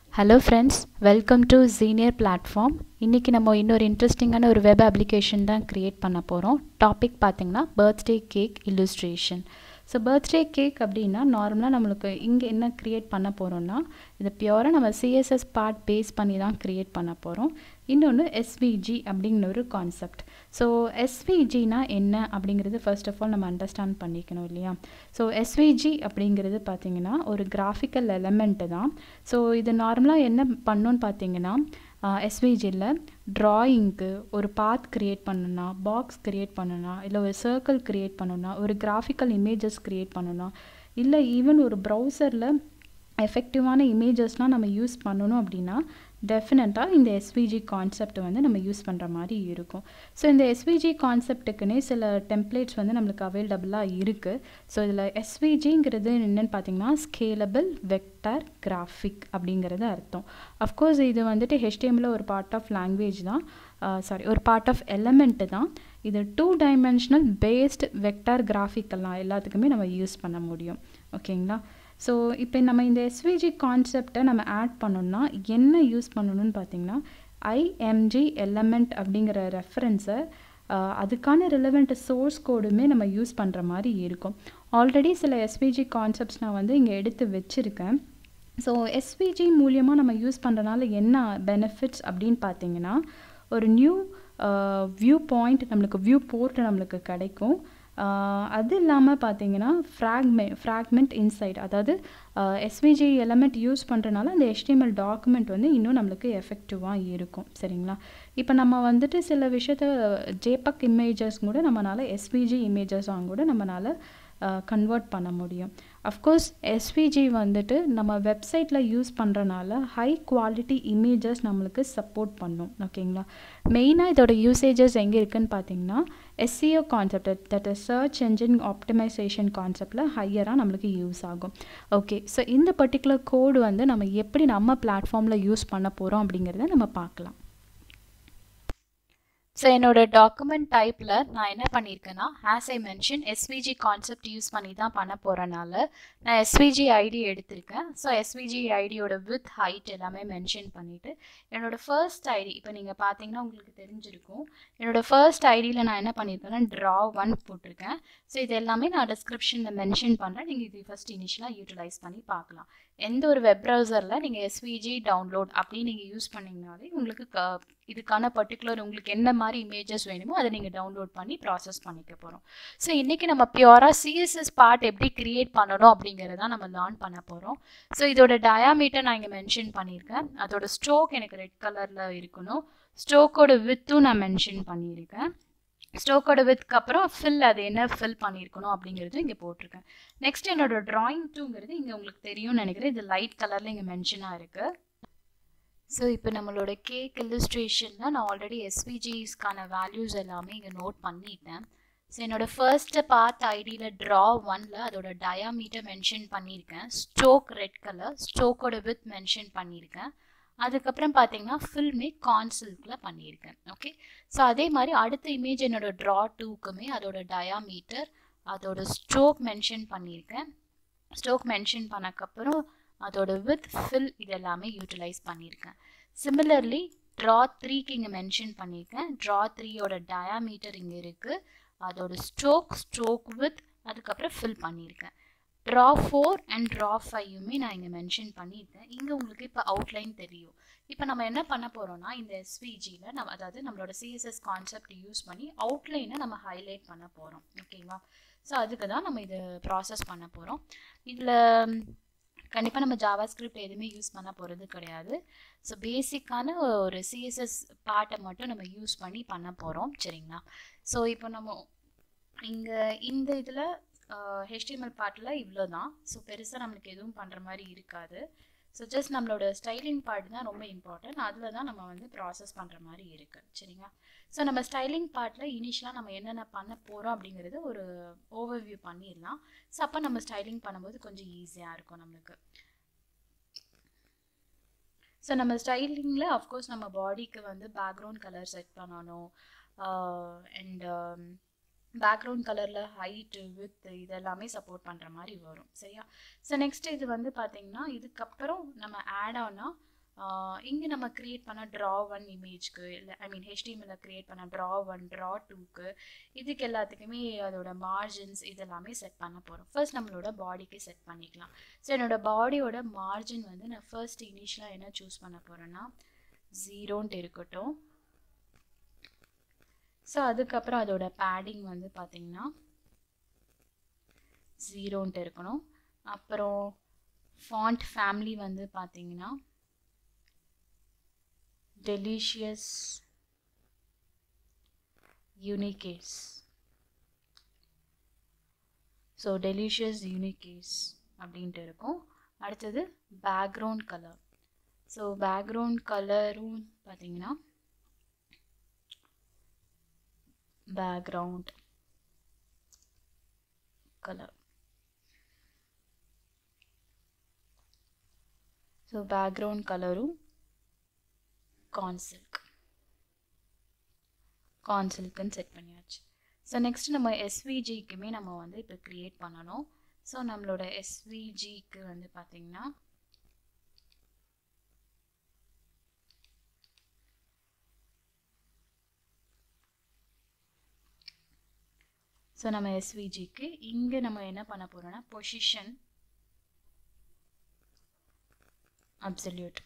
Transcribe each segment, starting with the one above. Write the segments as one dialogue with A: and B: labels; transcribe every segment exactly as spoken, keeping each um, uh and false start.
A: Hello friends, welcome to Xenier platform. இன்னைக்கு நம்ம இன்னொரு இன்ட்ரெஸ்டிங்கான ஒரு வெப் அப்ளிகேஷன் தான் கிரியேட் பண்ண போகிறோம். டாபிக் பார்த்தீங்கன்னா birthday cake illustration. So birthday cake அப்படின்னா நார்மலாக நம்மளுக்கு இங்கே என்ன க்ரியேட் பண்ண போகிறோம்னா இது பியூராக நம்ம சிஎஸ்எஸ் பார்ட் பேஸ் பண்ணி தான் க்ரியேட் பண்ண போகிறோம். இன்னொன்று எஸ்விஜி அப்படிங்கிற ஒரு கான்செப்ட். ஸோ எஸ்விஜினா என்ன அப்படிங்கிறது ஃபர்ஸ்ட் ஆஃப் ஆல் நம்ம அண்டர்ஸ்டாண்ட் பண்ணிக்கணும் இல்லையா. ஸோ எஸ்விஜி அப்படிங்கிறது பார்த்திங்கன்னா ஒரு கிராஃபிக்கல் எலமெண்ட்டு தான். ஸோ இது நார்மலாக என்ன பண்ணோன்னு பார்த்தீங்கன்னா எஸ்விஜியில் ட்ராயிங்க்கு ஒரு பாத் க்ரியேட் பண்ணணுன்னா, பாக்ஸ் க்ரியேட் பண்ணணுன்னா, இல்லை ஒரு சர்க்கிள் க்ரியேட் பண்ணணுன்னா, ஒரு கிராஃபிக்கல் இமேஜஸ் க்ரியேட் பண்ணணுன்னா, இல்லை ஈவன் ஒரு ப்ரௌசரில் எஃபெக்டிவான இமேஜஸ்லாம் நம்ம யூஸ் பண்ணணும் அப்படின்னா டெஃபினட்டாக இந்த எஸ்விஜி கான்செப்ட் வந்து நம்ம யூஸ் பண்ணுற மாதிரி இருக்கும். ஸோ இந்த எஸ்விஜி கான்செப்ட்டுக்குன்னே சில டெம்ப்ளேட்ஸ் வந்து நம்மளுக்கு அவைலபிளாக இருக்குது. ஸோ இதில் எஸ்விஜிங்கிறது என்னென்னு பார்த்தீங்கன்னா ஸ்கேலபிள் வெக்டார் கிராஃபிக் அப்படிங்கிறது அர்த்தம். அஃப்கோர்ஸ் இது வந்துட்டு ஹெச்டிஎம்மில் ஒரு பார்ட் ஆஃப் லாங்குவேஜ் தான், சாரி ஒரு பார்ட் ஆஃப் எலமெண்ட்டு தான். இது டூ டைமென்ஷனல் பேஸ்டு வெக்டார் கிராஃபிக்கெல்லாம் எல்லாத்துக்குமே நம்ம யூஸ் பண்ண முடியும். ஓகேங்களா. ஸோ இப்போ நம்ம இந்த எஸ்விஜி கான்செப்டை நம்ம ஆட் பண்ணோம்னா என்ன யூஸ் பண்ணணும்னு பார்த்தீங்கன்னா ஐஎம்ஜி எலமெண்ட் அப்படிங்கிற ரெஃபரன்ஸை அதுக்கான ரிலவெண்ட் சோர்ஸ் கோடுமே நம்ம யூஸ் பண்ணுற மாதிரி இருக்கும். ஆல்ரெடி சில எஸ்விஜி கான்செப்ட்ஸ் நான் வந்து இங்கே எடுத்து வச்சுருக்கேன். ஸோ எஸ்விஜி மூலியமாக நம்ம யூஸ் பண்ணுறதுனால என்ன பெனிஃபிட்ஸ் அப்படின்னு பார்த்தீங்கன்னா ஒரு நியூ வியூ பாயிண்ட் நம்மளுக்கு வியூ போர்ட் நம்மளுக்கு கிடைக்கும். அது இல்லாமல் பார்த்தீங்கன்னா ஃப்ராக்மெ ஃப்ராக்மெண்ட் இன்சைட், அதாவது எஸ்விஜி எலமெண்ட் யூஸ் பண்ணுறதுனால அந்த ஹெச்டிஎம்எல் டாக்குமெண்ட் வந்து இன்னும் நம்மளுக்கு எஃபெக்டிவாக இருக்கும். சரிங்களா. இப்போ நம்ம வந்துட்டு சில விஷயத்த ஜேபக் இமேஜஸ் கூட நம்மளால் எஸ்விஜி இமேஜஸாக கூட நம்மளால் கன்வெர்ட் பண்ண முடியும். அஃப்கோர்ஸ் எஸ்விஜி வந்துட்டு நம்ம வெப்சைட்டில் யூஸ் பண்ணுறனால ஹை குவாலிட்டி இமேஜஸ் நம்மளுக்கு சப்போர்ட் பண்ணும். ஓகேங்களா. மெயினாக இதோட யூசேஜஸ் எங்கே இருக்குதுன்னு பார்த்தீங்கன்னா SEO concept, that is search engine optimization கான்செப்டில் ஹையராக நம்மளுக்கு யூஸ் ஆகும். ஓகே, ஸோ இந்த பர்டிகுலர் கோடு வந்து நம்ம எப்படி நம்ம பிளாட்ஃபார்மில் யூஸ் பண்ண போகிறோம் அப்படிங்கிறத நம்ம பார்க்கலாம். ஸோ என்னோட டாக்குமெண்ட் டைப்பில் நான் என்ன பண்ணியிருக்கேன்னா as I mention SVG concept use பண்ணி தான் பண்ண போகிறனால நான் எஸ்விஜி ஐடி எடுத்திருக்கேன். ஸோ எஸ்விஜி ஐடியோட வித் ஹைட் எல்லாமே மென்ஷன் பண்ணிவிட்டு என்னோடய ஃபர்ஸ்ட் ஐடி இப்போ நீங்கள் பார்த்தீங்கன்னா உங்களுக்கு தெரிஞ்சிருக்கும். என்னோடய ஃபர்ஸ்ட் ஐடியில் நான் என்ன பண்ணியிருக்கேன்னா ட்ரா ஒன் போட்டிருக்கேன். ஸோ இது எல்லாமே நான் டிஸ்கிரிப்ஷனில் மென்ஷன் பண்ணுறேன். நீங்கள் இது ஃபஸ்ட் இனிஷியலாக யூட்டிலைஸ் பண்ணி பார்க்கலாம். எந்த ஒரு வெப் ப்ரௌசரில் நீங்கள் எஸ்விஜி டவுன்லோட் அப்படின்னு நீங்கள் யூஸ் பண்ணிங்கனாலே உங்களுக்கு க இதுக்கான பர்டிகுலர் உங்களுக்கு என்ன மாதிரி இமேஜஸ் வேணுமோ அதை நீங்கள் டவுன்லோட் பண்ணி ப்ராசஸ் பண்ணிக்க போகிறோம். ஸோ இன்றைக்கி நம்ம பியூராக சிஎஸ்எஸ் பார்ட் எப்படி க்ரியேட் பண்ணணும் அப்படிங்கிறத நம்ம லேர்ன் பண்ண போகிறோம். ஸோ இதோட டயாமீட்டர் நான் இங்கே மென்ஷன் பண்ணியிருக்கேன். அதோட ஸ்ட்ரோக் எனக்கு ரெட் கலரில் இருக்கணும். ஸ்ட்ரோக்கோட வித்தும் நான் மென்ஷன் பண்ணியிருக்கேன். ஸ்ட்ரோக்கோட வித்துக்கு அப்புறம் ஃபில் அது என்ன ஃபில் பண்ணியிருக்கணும் அப்படிங்கிறது இங்கே போட்டிருக்கேன். நெக்ஸ்ட் என்னோட ட்ராயிங் டூங்கிறது இங்கே உங்களுக்கு தெரியும்னு நினைக்கிறேன். இது லைட் கலரில் இங்கே மென்ஷனாக இருக்குது. ஸோ இப்போ நம்மளோட கேக் இல்லுஸ்ட்ரேஷனில் நான் ஆல்ரெடி எஸ்விஜிஸ்க்கான வேல்யூஸ் எல்லாமே இங்கே நோட் பண்ணிட்டேன். ஸோ என்னோடய ஃபர்ஸ்ட்டு பார்ட் ஐடியில் ட்ரா ஒனில் அதோட டயாமீட்டர் மென்ஷன் பண்ணியிருக்கேன். ஸ்ட்ரோக் ரெட் கலர், ஸ்ட்ரோக்கோட வித் மென்ஷன் பண்ணியிருக்கேன். அதுக்கப்புறம் பார்த்தீங்கன்னா ஃபில்மே கான்சில்கில் பண்ணியிருக்கேன். ஓகே, ஸோ அதே மாதிரி அடுத்த இமேஜ் என்னோடய ட்ரா டூக்குமே அதோட டயாமீட்டர் அதோட ஸ்ட்ரோக் மென்ஷன் பண்ணியிருக்கேன். ஸ்ட்ரோக் மென்ஷன் பண்ணக்கப்புறம் அதோட வித் ஃபில் இது எல்லாமே யூட்டிலைஸ் பண்ணியிருக்கேன். சிமிலர்லி ட்ரா த்ரீக்கு இங்கே மென்ஷன் பண்ணியிருக்கேன். ட்ரா த்ரீயோட டயாமீட்டர் இங்கே இருக்குது. அதோட ஸ்ட்ரோக் ஸ்ட்ரோக் வித் அதுக்கப்புறம் ஃபில் பண்ணியிருக்கேன். ட்ரா ஃபோர் அண்ட் ட்ரா ஃபைவுமே நான் இங்கே மென்ஷன் பண்ணியிருக்கேன். இங்கே உங்களுக்கு இப்போ அவுட்லைன் தெரியும். இப்போ நம்ம என்ன பண்ண போகிறோம்னா இந்த எஸ்விஜியில் நம்ம அதாவது நம்மளோட சிஎஸ்எஸ் கான்செப்ட் யூஸ் பண்ணி அவுட்லைனை நம்ம ஹைலைட் பண்ண போகிறோம். ஓகேவா. ஸோ அதுக்கு தான் நம்ம இது ப்ராசஸ் பண்ண போகிறோம். இதில் கண்டிப்பாக நம்ம ஜாவா ஸ்கிரிப்ட் எதுவுமே யூஸ் பண்ண போகிறது கிடையாது. ஸோ பேசிக்கான ஒரு சிஎஸ்எஸ் பார்ட்டை மட்டும் நம்ம யூஸ் பண்ணி பண்ண போகிறோம். சரிங்களா. ஸோ இப்போ நம்ம இங்கே இந்த இதில் ஹெச்டிஎம்எல் பார்ட்டில் இவ்வளோ தான். ஸோ பெருசாக நம்மளுக்கு எதுவும் பண்ணுற மாதிரி இருக்காது. ஸோ ஜஸ்ட் நம்மளோட ஸ்டைலிங் பார்ட் தான் ரொம்ப இம்பார்ட்டன்ட். அதில் தான் நம்ம வந்து ப்ராசஸ் பண்ணுற மாதிரி இருக்குது. சரிங்களா. ஸோ நம்ம ஸ்டைலிங் பார்ட்டில் இனிஷியலாக நம்ம என்னென்ன பண்ண போகிறோம் அப்படிங்கிறது ஒரு ஓவர்வியூ பண்ணிடலாம். ஸோ அப்போ நம்ம ஸ்டைலிங் பண்ணும்போது கொஞ்சம் ஈஸியாக இருக்கும் நம்மளுக்கு. ஸோ நம்ம ஸ்டைலிங்கில் அஃப்கோர்ஸ் நம்ம பாடிக்கு வந்து பேக்ரவுண்ட் கலர் செட் பண்ணணும். அண்ட் பேக்ரவுண்ட் கலரில் ஹைட்டு வித் இதெல்லாமே சப்போர்ட் பண்ணுற மாதிரி வரும். சரியா. ஸோ நெக்ஸ்ட் இது வந்து பார்த்திங்கன்னா இதுக்கப்புறம் நம்ம ஆட் ஆனால் இங்கே நம்ம க்ரியேட் பண்ண ட்ரா ஒன் இமேஜ்க்கு இல்லை ஐ மீன் ஹெச்டிஎம்எல்ல க்ரியேட் பண்ண ட்ரா ஒன் ட்ரா டூக்கு இதுக்கு எல்லாத்துக்குமே அதோட மார்ஜின்ஸ் இதெல்லாமே செட் பண்ண போகிறோம். ஃபர்ஸ்ட் நம்மளோட பாடிக்கு செட் பண்ணிக்கலாம். ஸோ என்னோடய பாடியோட மார்ஜின் வந்து நான் ஃபர்ஸ்ட் இனிஷியலாக என்ன சூஸ் பண்ண போகிறேன்னா ஜீரோன்ட்டு இருக்கட்டும். ஸோ அதுக்கப்புறம் அதோட பேடிங் வந்து பார்த்திங்கன்னா ஜீரோன்ட்டு இருக்கணும். அப்புறம் ஃபாண்ட் ஃபேமிலி வந்து பார்த்திங்கன்னா delicious unicase. So delicious unicase அப்படின்ட்டு இருக்கும். அடுத்தது பேக்ரவுண்ட் கலர். ஸோ பேக்ரவுண்ட் கலரும் பார்த்திங்கன்னா பேக்ரவுண்ட் கலர். ஸோ பேக்ரவுண்ட் கலரும் கான்சில்க் கான்சில்க்குன்னு செட் பண்ணியாச்சு. ஸோ நெக்ஸ்ட் நம்ம எஸ்விஜிக்குமே நம்ம வந்து இப்போ க்ரியேட் பண்ணணும். ஸோ நம்மளோட எஸ்விஜிக்கு வந்து பார்த்திங்கன்னா ஸோ நம்ம எஸ்விஜிக்கு இங்கே நம்ம என்ன பண்ண போகிறோம்னா பொசிஷன் அப்சல்யூட்,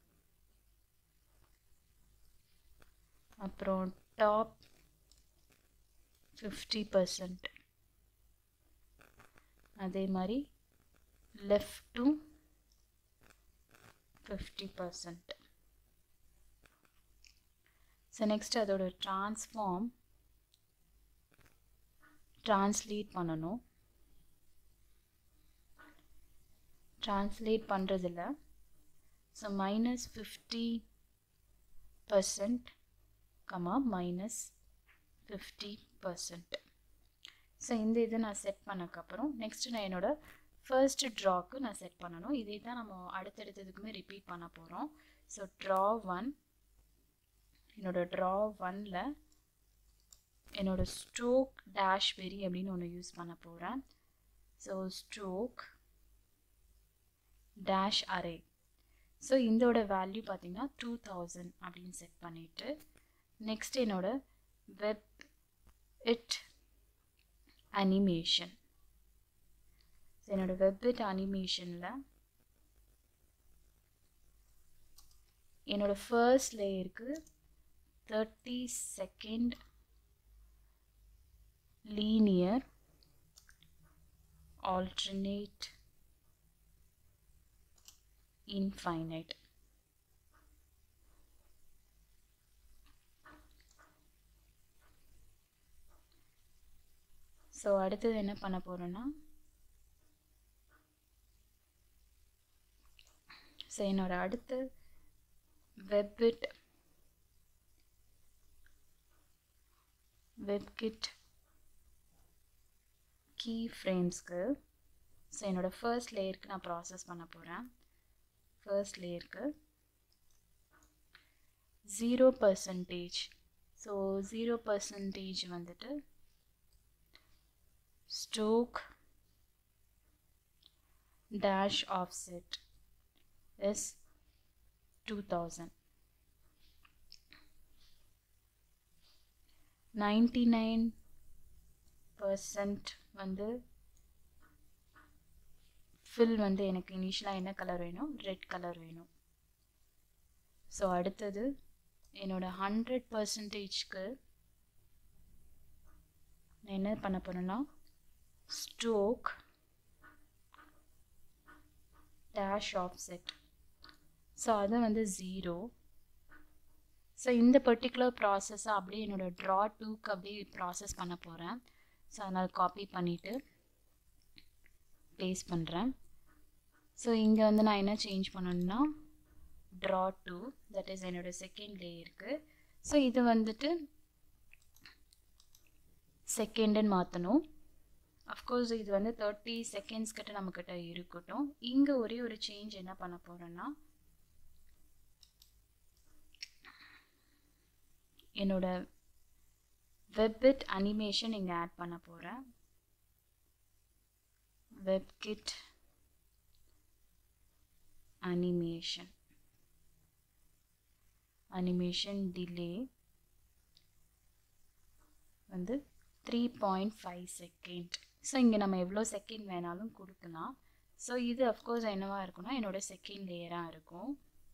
A: அப்புறம் டாப் ஃபிஃப்டி பர்சன்ட், அதே மாதிரி left to fifty percent. So next அதோட ட்ரான்ஸ்ஃபார்ம் ட்ரான்ஸ்லேட் பண்ணணும். ட்ரான்ஸ்லேட் பண்ணுறதில்ல. So minus fifty percent comma minus fifty percent. So இந்த இதை நான் செட் பண்ணக்கப்புறம் நெக்ஸ்ட்டு நான் என்னோடய ஃபர்ஸ்ட் ட்ராக்கு நான் செட் பண்ணணும். இதே தான் நம்ம அடுத்தடுத்ததுக்குமே ரிப்பீட் பண்ண போகிறோம். ஸோ ட்ரா ஒன், என்னோடய ட்ரா ஒன்னில் என்னோடய ஸ்ட்ரோக் டேஷ் வெரி அப்படின்னு ஒன்று யூஸ் பண்ண போகிறேன். So stroke dash array. So இதோட வேல்யூ பார்த்திங்கன்னா டூ தௌசண்ட் அப்படின்னு செட் பண்ணிவிட்டு நெக்ஸ்ட் என்னோட வெப் இட் அனிமேஷன். ஸோ என்னோடய வெப் இட் அனிமேஷனில் என்னோடய ஃபர்ஸ்ட் லேயருக்கு thirty second linear alternate infinite. So அடுத்தது என்ன பண்ண போகிறோன்னா ஸோ என்னோட அடுத்த வெப்பிட் வெப்கிட் கீ ஃப்ரேம்ஸ்க்கு ஸோ என்னோடய ஃபர்ஸ்ட் லேயருக்கு நான் ப்ராசஸ் பண்ண போகிறேன். ஃபர்ஸ்ட் லேயருக்கு zero percentage. So zero percentage வந்துட்டு stroke dash offset is two thousand. Ninety nine percent வந்து ஃபில் வந்து எனக்கு இனிஷியலாக என்ன கலர் வேணும், ரெட் கலர் வேணும். ஸோ அடுத்தது என்னோட ஹண்ட்ரட் பர்சன்டேஜ்க்கு நான் என்ன பண்ண போகிறேன்னா ஸ்ட்ரோக் டேஷ் ஆஃப்செட். ஸோ அது வந்து ஜீரோ. ஸோ இந்த பர்டிகுலர் ப்ராசஸை அப்படியே என்னோடய ட்ரா டூக்கு அப்படியே ப்ராசஸ் பண்ண போகிறேன். ஸோ அதனால் காப்பி பண்ணிவிட்டு பேஸ்ட் பண்ணுறேன். ஸோ இங்கே வந்து நான் என்ன சேஞ்ச் பண்ணணுன்னா ட்ரா டூ, தட் இஸ் என்னோடய செகண்ட் லேயருக்கு. ஸோ இது வந்துட்டு செகண்டுன்னு மாற்றணும். அஃப்கோர்ஸ் இது வந்து தேர்ட்டி செகண்ட்ஸ் கிட்ட நம்மக்கிட்ட இருக்கட்டும். இங்கே ஒரே ஒரு சேஞ்ச் என்ன பண்ண போகிறேன்னா என்னோட வெப்பிட் அனிமேஷன் இங்கே ஆட் பண்ண போகிறேன். Webkit animation. அனிமேஷன் டிலே வந்து three point five second. So இங்கே நம்ம எவ்வளோ செகண்ட் வேணாலும் கொடுக்கலாம். ஸோ இது அஃப்கோர்ஸ் என்னவா இருக்குன்னா என்னோட செகண்ட் லேயராக இருக்கும்.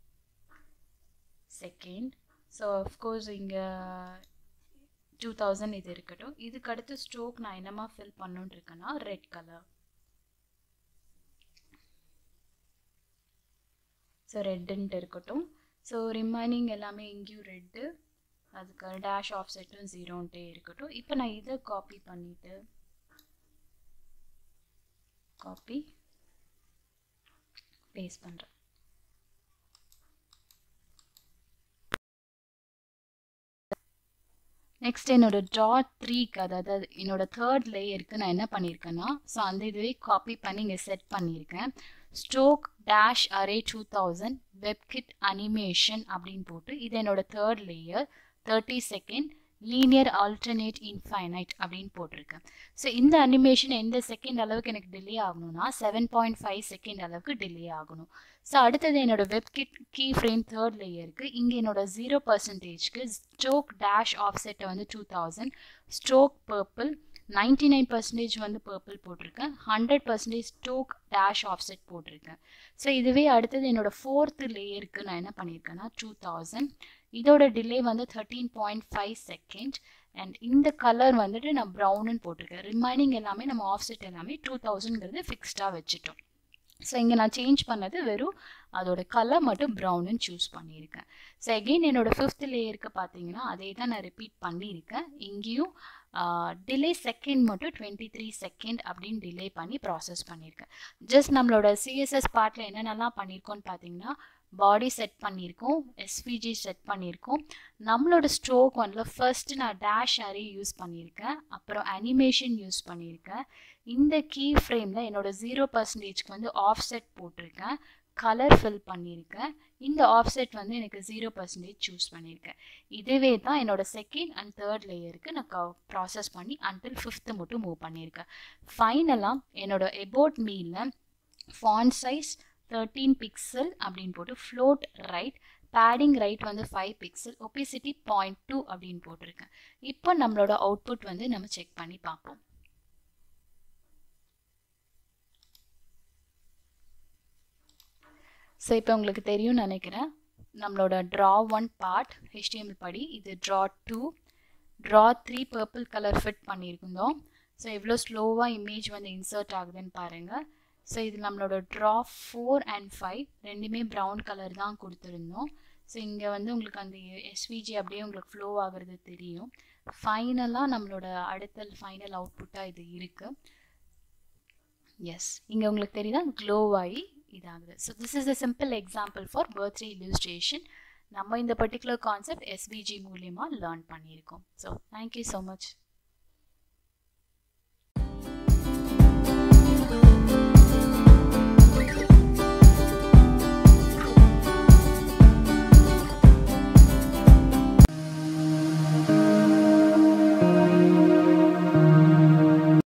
A: செகண்ட். ஸோ அஃப்கோர்ஸ் இங்கே டூ தௌசண்ட் இது இருக்கட்டும். இதுக்கு அடுத்து ஸ்ட்ரோக் நான் என்னமா ஃபில் பண்ணணுன்னு இருக்கேன்னா ரெட் கலர். ஸோ ரெட்டுன்ட்டு இருக்கட்டும். ஸோ ரிமைனிங் எல்லாமே இங்கேயும் ரெட்டு, அதுக்கு டேஷ் ஆஃப் செட்டும் ஜீரோன்ட்டே இருக்கட்டும். இப்போ நான் இதை காப்பி பண்ணிவிட்டு காப்பி பேஸ்ட் பண்ணுறேன். நெக்ஸ்ட் என்னோட டாட் த்ரீக்கு அதாவது என்னோட தேர்ட் லேயருக்கு நான் என்ன பண்ணியிருக்கேன்னா ஸோ அந்த இதுவே காப்பி பண்ணி இங்கே செட் பண்ணியிருக்கேன். Stroke dash array two thousand webkit animation அப்படின்னு போட்டு இது என்னோட third layer thirty second linear alternate infinite அப்படின்னு போட்டிருக்கேன். ஸோ இந்த அனிமேஷன் எந்த செகண்ட் அளவுக்கு எனக்கு டிலே ஆகணும்னா செவன் பாயிண்ட் ஃபைவ் செகண்ட் அளவுக்கு டிலே ஆகணும். ஸோ அடுத்தது என்னோட வெப்கிட் கீ ஃப்ரேம் தேர்ட் லேயருக்கு இங்கே என்னோட ஜீரோ பர்சன்டேஜ்க்கு ஸ்ட்ரோக் டேஷ் ஆஃப்செட்டை வந்து two thousand stroke purple ninety nine percentage வந்து பர்பிள் போட்டிருக்கேன், hundred percentage stroke dash offset போட்டிருக்கேன். ஸோ இதுவே அடுத்தது என்னோட ஃபோர்த்து லேயருக்கு நான் என்ன பண்ணியிருக்கேன்னா டூ தௌசண்ட் இதோட டிலே வந்து thirteen point five second and இந்த கலர் வந்துட்டு நான் ப்ரௌனுன்னு போட்டிருக்கேன். ரிமைனிங் எல்லாமே நம்ம ஆஃப்செட் எல்லாமே டூ தௌசண்ட்ங்கிறது ஃபிக்ஸ்டாக வச்சுட்டோம். ஸோ இங்கே நான் சேஞ்ச் பண்ணது வெறும் அதோட கலர் மட்டும் ப்ரௌனுன்னு சூஸ் பண்ணியிருக்கேன். ஸோ எகெயின் என்னோட ஃபிஃப்த் லேயருக்கு பார்த்தீங்கன்னா அதே தான் நான் ரிப்பீட் பண்ணியிருக்கேன். இங்கேயும் டிலே செகண்ட் மட்டும் டுவெண்ட்டி த்ரீ செகண்ட் அப்படின்னு டிலே பண்ணி ப்ராசஸ் பண்ணியிருக்கேன். ஜஸ்ட் நம்மளோட சிஎஸ்எஸ் பார்ட்டில் என்னென்னலாம் பண்ணியிருக்கோன்னு பார்த்தீங்கன்னா பாடி செட் பண்ணியிருக்கோம், எஸ்விஜி செட் பண்ணியிருக்கோம், நம்மளோட ஸ்ட்ரோக் ஒன்ல ஃபர்ஸ்ட் நான் டேஷ் அரே யூஸ் பண்ணியிருக்கேன், அப்புறம் அனிமேஷன் யூஸ் பண்ணியிருக்கேன். இந்த கீ ஃப்ரேமில் என்னோட ஜீரோ பர்சன்டேஜ்க்கு வந்து ஆஃப் செட் போட்டிருக்கேன், கலர் ஃபில் பண்ணியிருக்கேன். இந்த ஆஃப் செட் வந்து எனக்கு ஜீரோ பர்சன்டேஜ் சூஸ் பண்ணியிருக்கேன். இதுவே தான் என்னோட செகண்ட் அண்ட் தேர்ட் லேயருக்கு நான் ப்ராசஸ் பண்ணி அன்டில் ஃபிஃப்த்து மட்டும் மூவ் பண்ணியிருக்கேன். ஃபைனலாக என்னோட எபோட் மீலில் ஃபாண்ட் சைஸ் தேர்ட்டீன் பிக்சல் அப்படின்னு போட்டு ஃப்ளோட் ரைட் பேடிங் ரைட் வந்து five pixel opacity point two அப்படின்னு போட்டிருக்கேன். இப்போ நம்மளோட அவுட்புட் வந்து நம்ம செக் பண்ணி பார்ப்போம். ஸோ இப்போ உங்களுக்கு தெரியும்னு நினைக்கிறேன் நம்மளோட ட்ரா ஒன் பார்ட் ஹெச்டிஎம்எல் படி இது draw two draw three purple colour fit பண்ணியிருந்தோம். ஸோ எவ்வளோ ஸ்லோவாக இமேஜ் வந்து இன்சர்ட் ஆகுதுன்னு பாருங்கள். ஸோ இது நம்மளோட ட்ரா ஃபோர் அண்ட் ஃபைவ் ரெண்டுமே ப்ரௌன் கலர் தான் கொடுத்துருந்தோம். ஸோ இங்கே வந்து உங்களுக்கு அந்த எஸ்விஜி அப்படியே உங்களுக்கு ஃப்ளோ ஆகுறது தெரியும். ஃபைனலாக நம்மளோட அடுத்த ஃபைனல் அவுட்புட்டாக இது இருக்குது. எஸ், இங்கே உங்களுக்கு தெரியுதா க்ளோவாகி இதாகுது. So this is a simple example for birthday illustration. நம்ம இந்த பர்டிகுலர் கான்செப்ட் எஸ்விஜி மூலியமாக லேர்ன் பண்ணியிருக்கோம். So thank you so much.